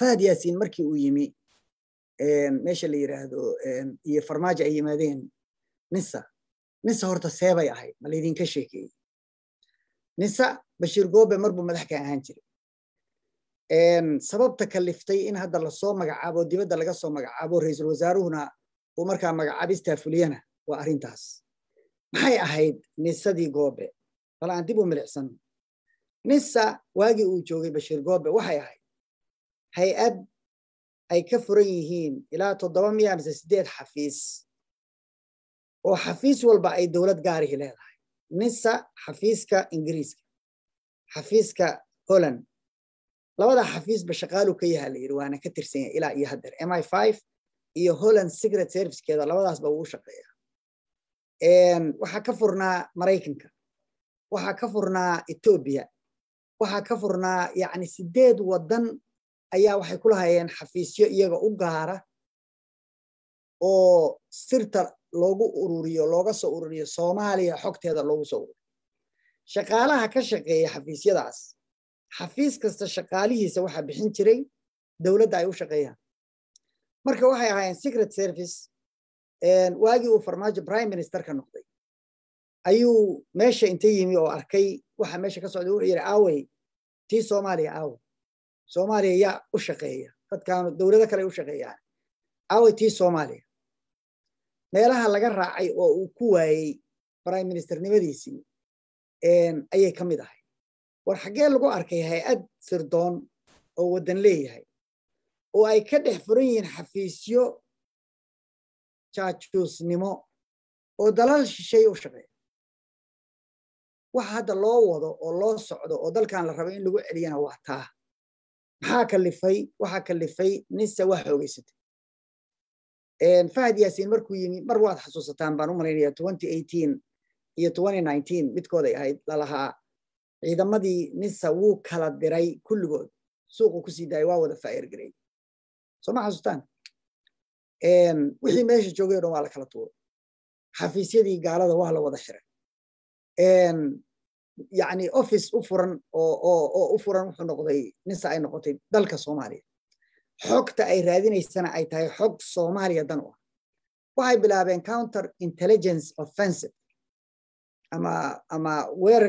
فهد ياسين مركي ويمي ماشي اللي يراهدو يفرماج أي مادين نسا هورتا سيبا يا هاي ماليدين كشيكي نسا بشير قوبة مربو مدحكا هانجري سبب تكلفتي إن هذا الصوم مقعابو ديبدا لغا صوم مقعابو رئيس الوزراء هنا ومركا مقعابيستا فليانا وأرينتاس maxay ahayd nisadii goobe bal aan dib u milicsan nisa waagi uu joogay Bashiir Goobe waxay ahayd hay'ad ay ka furan yihiin ilaa 708 xafiis oo xafiis walba ay dawlad gaar ah leedahay nisa xafiiska Ingiriiska xafiiska Holland labada xafiis ba shaqaalu ka yahay waana ka tirsan ilaa iyo hadda MI5 iyo Holland Secret Service keeda labadaas ba uu shaqeeyaa waxaa ka furnaa Mareykanka waxaa ka furnaa Ethiopia waxaa ka furnaa yani 8 wadan ayaa waxay ku lahaayeen xafiisyo iyaga u gaara oo sirta loogu ururiyo looga soo ururiyo Soomaaliya xogteeda loogu soo ururiyo shaqaalaha ka shaqeeya xafiisyadaas xafiis kasta shaqaalihiisa waxa bixin jiray dawladda ay u shaqeeyaan marka waxay ahaayeen Secret Service waagi uu farmaajo prime minister ka noqday ayuu meesha inta yimi oo arkay waxa meesha ka socday wuxuu yiri aaway tii Soomaaliya yaa u shaqeeya dadkaan dawladda kale u shaqeeyaan aaway tii Soomaaliya meelaha laga raacay oo uu ku waayay prime minister nimadiisii ayay ka mid ahay war xagee lagu arkay hay'ad sirdoon oo wadan leeyahay oo ay ka dhex furan yihiin xafiisyo jaajusnimo oo dalal shisheeye u shaqeeya waxa hadda loo wado oo loo socdo oo dalkan la rabo in lagu celiyana waa taa waxa kalifay nisa wax xoogaysatay Fahad Yaasiin markuu yimi mar waad xasuusataan baan u maleynayaa 2018 iyo 2019 midkood ay ahayd lalahaa ciidamadii nisa wuu kala diray kulligood suuqu ku sii daayay waa wada faa'iir garay soo ma xasuustaan wixii meesha joogay oo waa la kala tuuray xafiisyadii gaalada waa la wada xiray yani office u furan oo u furan wuxuu noqday nisa ay noqotay dalka Soomaaliya xogta ay raadinaysana ay tahay xog Soomaaliya dan u ah waxay bilaabeen counter intelligence offensive ama weerar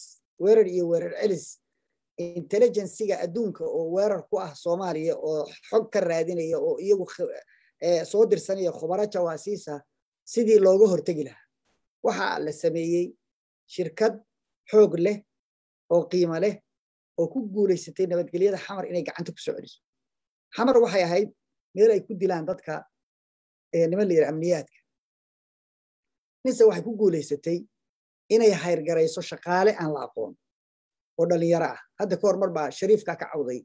celis intelligence-ga adduunka oo weerar ku ah Soomaaliya oo xog ka raadinaya oo iyagu soo dirsanaya khubaro jawaasiisa sidii looga hortagi lahaa waxa la sameeyay shirkad xoog leh oo qiimo leh oo ku guuleysatay nabadgelyada xamar inay gacanta ku soo celiso xamar waxay ahayd meel ay ku dilaan dadka niman la yiraahdo amniyaadka nisa waxay ku guuleysatay inay hayrgarayso shaqaale aan la aqoon oo dhalinyaro ah hadda ka hor marba Shariifka ka cawday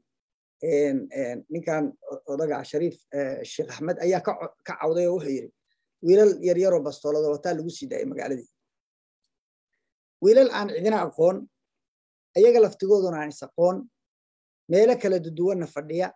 ninkan odaga Shariif Sheekh Axmed ayaa ka cawday oo wuxuu yiri wiilal yar yar oo bastoolada wata lagu sii daayay magaaladii wiilal aan cidina aqoon ayaga laftigooduna aan isaqoon meelo kala duwan fadhiya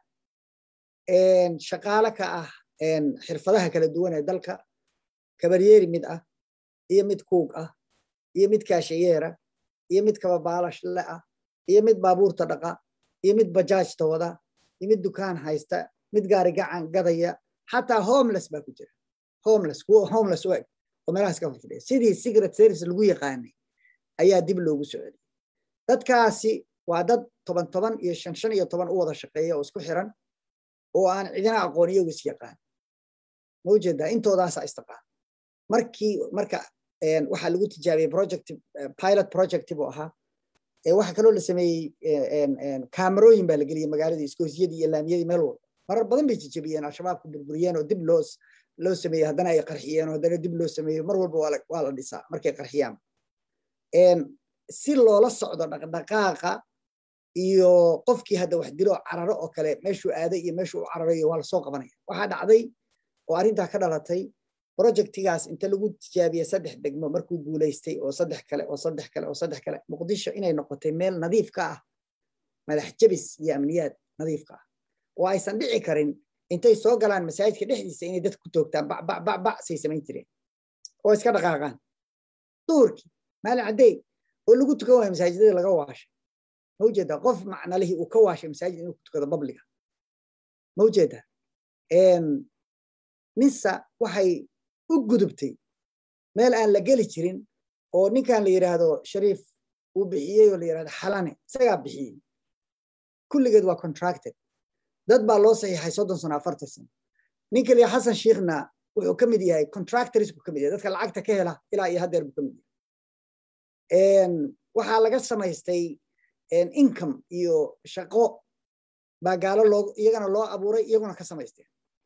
shaqaale ka ah xirfadaha kala duwan ee dalka kabaryeeri mid ah iyo mid kuug ah iyo mid kaashiyeera iyo mid kababaalash la ah iyo mid baabuurta dhaqa iyo mid bajaajta wada iyo mid dukaan haysta mid gaari gacan gadaya xataa homeless baa ku jira homeless way oo meelahaas ka fadhiya sidii Secret Service lagu yaqaanay ayaa dib loogu soo celiyay dadkaasi waa dad 10 iyo 15 u wada shaqeeya oo isku xiran oo aan cidina aqoon iyagu is yaqaan mawjada intoodaas istaqaan marka waxa lagu tijaabiyay pilot project oo ahaa waxa kale oo la sameeyay kaamarooyin baa la geliyay magaalada iskoosiyada iyo laamiyada meel walba marar badan bay jajabiyeen al-shabaabku burburiyeen oo dib loo sameeyay haddana ay qarxiyeen oo haddana dib loo sameeyo mar walba waa la dhisaa markay qarxiyaan si loola socdo dhaqdhaqaaqa iyo qofkii hadda wax dilo cararo oo kale meeshuu aaday iyo meeshuu cararayo waa la soo qabanaya waxa dhacday oo arinta ka dhalatay projectigaas inta lagu tijaabiyay 3 degmo markuu guuleystay oo 3 kale Muqdisho inay noqotay meel nadiif ka ah madax jabis iyo amniyaad nadiif ka ah oo aysan dhici karin intay soo galaan masaajidka dhexdiisa inay dadku toogtaan ba say samayn jireen oo iska dhaqaaqaan duurki maalin caday oo lagu tukan waayo masaajidada laga waashay mawjada qof macna leh uu ka waashay masaajid inuu ku tukado publica موجودة نسا waxay u gudubtay meel aan la gali jirin oo ninkan la yiraahdo Shariif uu bixiyay oo la yiraahdo Xalane isaga bixiyay kulligeed waa contracted dad baa loo saxiixay 30 sano 40 sano ninka li Xasan Sheekhna wuxuu ka mid yahay contractors ku ka mid yahay dadka lacagta ka hela ilaa iyo hadeer buu ka mid yahay waxa laga samaystay income iyo shaqo bagaalo loo iyagana loo abuuray iyaguna ka samaysteen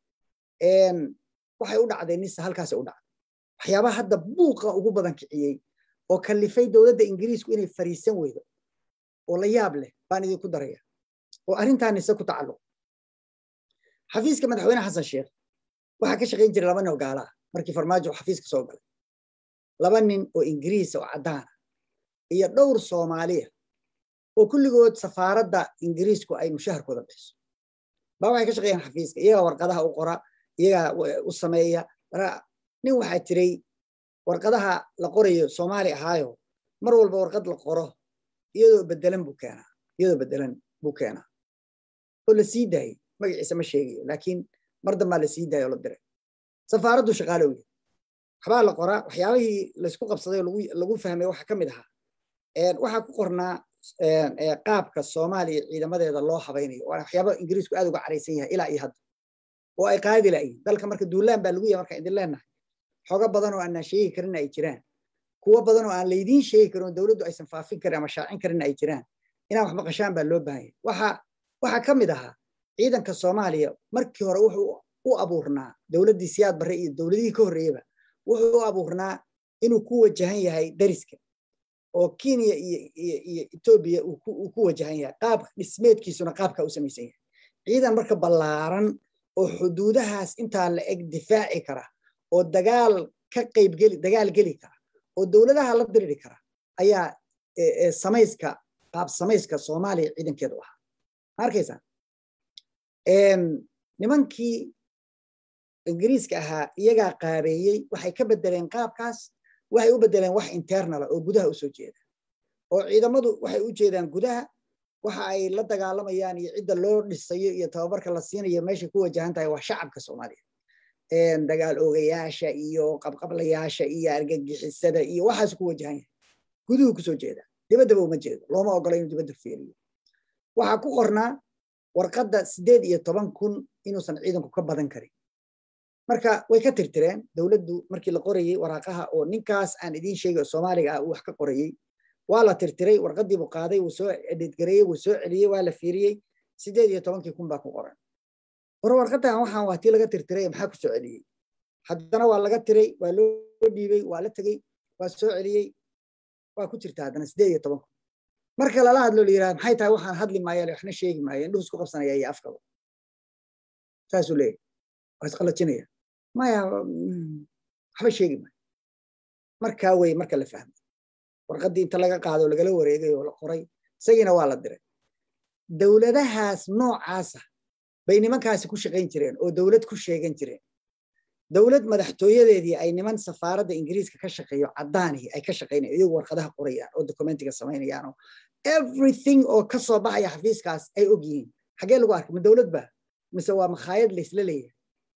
waxay u dhacday nisa halkaas u dhacday waxyaabaha hadda buuqa ugu badan kiciyay oo kalifay dawladda Ingiriisku inay fariisan weydo oo la yaab leh baan idinku daraya oo arrintan nisa ku tacalluq xafiiska madaxweynaha Xasan Sheekh waxa ka shaqeyn jiray laba nin oo gaala ah markii farmaajo xafiiska soo galay laba nin oo Ingiriis oo cadaan iyo dhowr Soomaaliya oo kulligood safaaradda Ingiriisku ay mushaharkooda bixiso baa waxay ka shaqeeyaan xafiiska iyaga warqadaha u qora iyaga u sameeya nin waxa jiray warqadaha la qorayo Soomaali ahaayo mar walba warqad la qoro iyadoo bedelan buu keenaa oo la sii daayay magaciisa ma sheegayo laakiin mar dambe la sii daayay oo la diray safaaraddu shaqaale weey waxba la qoraa waxyaabihii la isku qabsaday lagu fahmay waxa kamid ahaa waxa ku qornaa qaabka Soomaaliya ciidamadeeda loo habaynayo waxyaabo Ingiriisku aad uga careysan yahay ilaa iyo hadda oo ay qaadi laayeen dalka marka duulaan baa lagu yahay marka idin leenahay xoga badan oo aan sheegi karin ay jiraan kuwa badan oo aan leedin sheegi karin dawladdu aysan faafin karin ama shaacin karin ay jiraan inaan wax maqashaan baa loo baahan yahay waxa kamid ahaa ciidanka Soomaaliya markii hore wuxuu u abuurnaa dawladdii Siyaad Barre iyo dawladihii ka horeeyaba wuxuu u abuurnaa inuu ku wajahan yahay dariska oo Kenya iyo Ethiopia uu ku wajahan yahay qaab dhismeedkiisuna qaabka u samaysan yahay ciidan marka ballaaran oo xuduudahaas inta la eg difaaci kara oo dagaal geli kara oo dawladaha la diriri kara ayaa qaab samayska Soomaaliya ciidankeedu ah arkaysan nimankii Ingiriiska ahaa iyaga qaabeeyay waxay ka bedeleen qaabkaas waxay u bedeleen wax internal oo gudaha u soo jeeda oo ciidamadu waxay u jeedaan gudaha waxa ay la dagaalamayaan iyo cidda loo dhisayo iyo tababarka la siinayo meesha ku wajahan tahay waa shacabka Soomaaliya dagaal oogayaasha iyo qabqablayaasha iyo argagixisada iyo waxaas ku wajahan yahay guduhu ku soo jeeda dibadda uma jeedo looma ogola inuu dibadda fiiriyo waxa ku qornaa warqadda 18,000 inuusan ciidanku ka badan karin marka way ka tirtireen dawladdu markii la qorayay waraaqaha oo ninkaas aan idin sheegay Soomaaliga ah wax ka qorayay waa la tirtiray warqadii buu qaaday uu soo edit gareeyay uu soo celiyay waa la fiiriyay 18,000 baa ku qoran warqadan waxaan waatii laga tirtiray maxaa ku soo celiyay haddana waa laga tiray waa loo dhiibay waa la tagay waa soo celiyay waa ku jirtaa haddana 18,000 marka la hadlo leeyahay maxay tahay waxaan hadli maayo waxna sheegi maayo indhuhu isku qabsanaya iyo afkaba saasuu leeyahay waa isqalajinaya maya waxba sheegi maayo marka way marka la fahmay warqadii inta laga qaado lagala wareegay oo la qoray isagina waa la diray dawladahaas noocaas bay nimankaasi ku shaqeyn jireen oo dawlad ku sheegan jireen dawlad madaxtooyadeedii ay niman safaaradda Ingiriiska ka shaqeeyo cadaanihi ay ka shaqeynayaan iyagu warqadaha qorayaan oo documentiga sameynayaan oo everything oo ka soo baxaya xafiiskaas ay og yihiin xagee lagu arkay ma dawlad ba mise waa makhaayad la isla leeyahay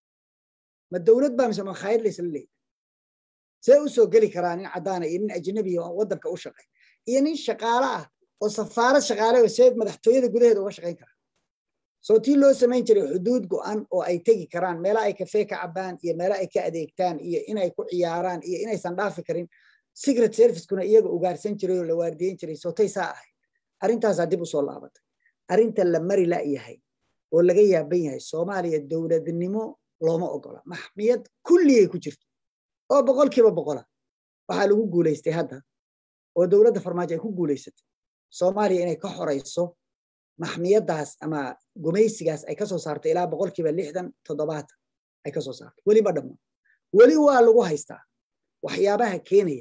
ma dawlad ba mise makhaayad la isla leeyahay see u soo geli karaa nin cadaan iyo nin ajnabi ah waddanka u shaqeey iyo nin shaqaale ah oo safaarad shaqaale oo seed madaxtooyada gudaheeda uga shaqeyn kara soo tii loo samayn jiray xuduud go'an oo ay tegi karaan meelaha ay kafee ka cabaan iyo meelaha ay ka adeegtaan iyo inay ku ciyaaraan iyo inaysan dhaafi karin secret service-kuna iyaga ugaarsan jiray oo la waardiyeyn jiray soo taysaa ahay arrintaas dib u soo laabatay arrinta la mari la yahay oo laga yaaban yahay Soomaaliya dawladnimo looma ogola maxmiyad kulliye ku jirto oo 100% waxa lagu guuleystay hadda oo dawladda farmaajo ay ku guuleysatay Soomaaliya inay ka xoreyso maxmiyadaas ama gumaysigaas ay ka soo saartay ilaa 60-70 ay ka soo saartay wali ma dhamo wali waa lagu haystaa waxyaabaha keenaya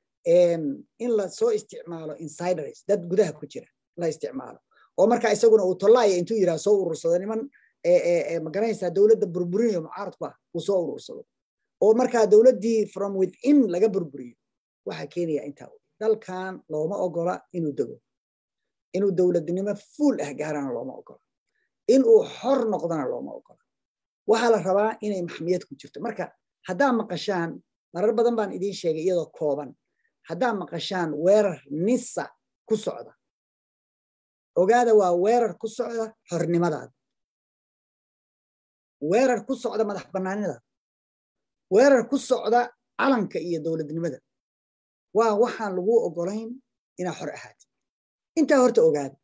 in la soo isticmaalo insiders dad gudaha ku jira la isticmaalo oo marka isaguna uu tolaaya intuu yiraahdo soo urursado niman ma garanaysaa dawladda burburinayo mucaaradku ah uu soo urursado oo marka dawladdii from within laga burburiyo waxa keenaya inta dalkan looma ogola inuu dago inuu dawladnimo full ah gaarana looma ogola inuu xor noqdana looma ogola waxaa la rabaa inay maxmiyad ku jirto marka haddaa maqashaan marar badan baan idiin sheegay iyadoo kooban haddaa maqashaan weerar nisa ku socda ogaada waa weerar ku socda xornimadaada weerar ku socda madax bannaanida weerar ku socda calanka iyo dowladnimada waa waxaan lagu ogolayn inaa xor ahaatid intaa horta ogaada